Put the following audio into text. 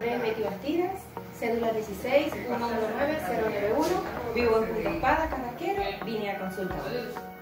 nombre es Betty Bastidas, cédula 16 119091, vivo en Punta Espada, Carrasquero, vine a consultar.